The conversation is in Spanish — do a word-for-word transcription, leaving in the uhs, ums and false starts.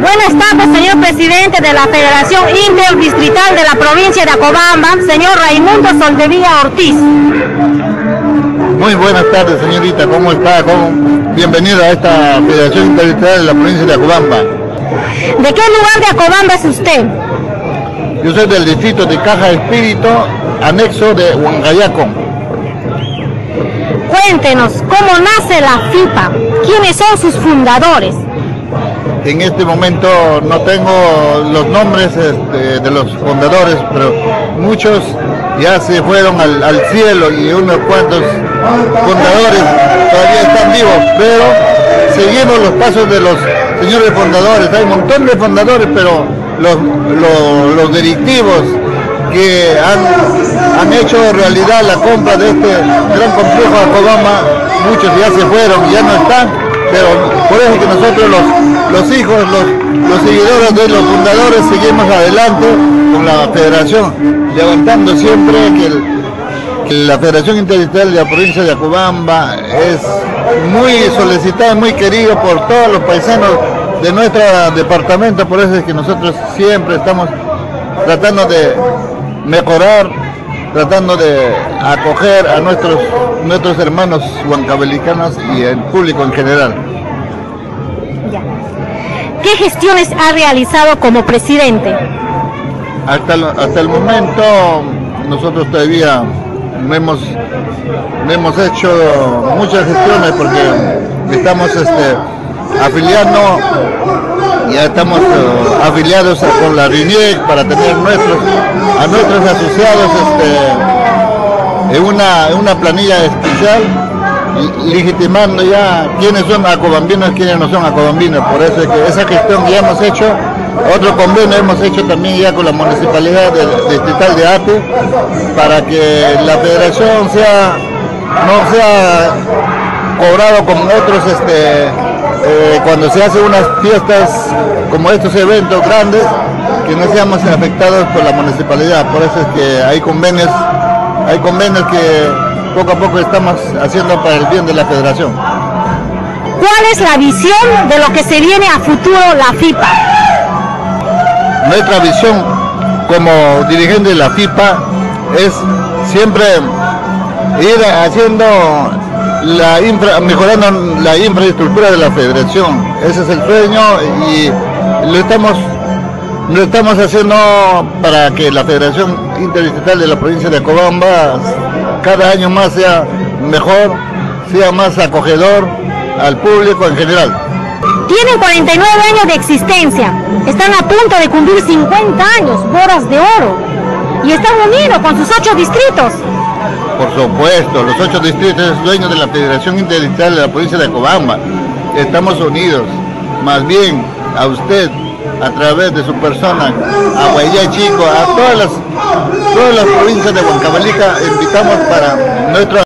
Buenas tardes, señor presidente de la Federación Interdistrital de la provincia de Acobamba, señor Raimundo Soldevilla Ortiz. Muy buenas tardes, señorita, ¿cómo está? ¿Cómo? Bienvenido a esta Federación Interdistrital de la provincia de Acobamba. ¿De qué lugar de Acobamba es usted? Yo soy del distrito de Caja Espíritu, anexo de Huancayaco. Cuéntenos, ¿cómo nace la F I P A? ¿Quiénes son sus fundadores? En este momento no tengo los nombres este, de los fundadores, pero muchos ya se fueron al, al cielo y unos cuantos fundadores todavía están vivos, pero seguimos los pasos de los señores fundadores. Hay un montón de fundadores, pero los, los, los directivos que han, han hecho realidad la compra de este gran complejo de Acobamba, muchos ya se fueron, ya no están, pero por eso que nosotros los, los hijos, los, los seguidores de los fundadores seguimos adelante con la federación, levantando siempre que, el, que la Federación Interdistrital de la provincia de Acobamba es muy solicitada, muy querida por todos los paisanos de nuestro departamento, por eso es que nosotros siempre estamos tratando de mejorar, tratando de acoger a nuestros, nuestros hermanos huancavelicanos y el público en general. Ya. ¿Qué gestiones ha realizado como presidente? Hasta, lo, hasta el momento nosotros todavía no hemos, no hemos hecho muchas gestiones porque estamos este, afiliando, ya estamos uh, afiliados a, con la R I N I E C para tener nuestros, a nuestros asociados este, en, una, en una planilla especial, legitimando ya quiénes son acobambinos y quiénes no son acobambinos. Por eso es que esa gestión ya hemos hecho, otro convenio hemos hecho también ya con la municipalidad de, de distrital de Ate, para que la federación sea, no sea cobrado como otros este, Eh, cuando se hacen unas fiestas como estos eventos grandes, que no seamos afectados por la municipalidad. Por eso es que hay convenios, hay convenios que poco a poco estamos haciendo para el bien de la federación. ¿Cuál es la visión de lo que se viene a futuro la F I P A? Nuestra visión como dirigente de la F I P A es siempre ir haciendo la infra, mejorando la infraestructura de la federación. Ese es el sueño y lo estamos lo estamos haciendo para que la Federación Interdistrital de la provincia de Acobamba cada año más sea mejor, sea más acogedor al público en general. Tienen cuarenta y nueve años de existencia, están a punto de cumplir cincuenta años, bodas de oro, y están unidos con sus ocho distritos. Por supuesto, los ocho distritos es dueño de la Federación Interdistrital de la provincia de Acobamba. Estamos unidos. Más bien, a usted, a través de su persona, a Guayay Chico, a todas las, todas las provincias de Huancavelica, invitamos para nuestro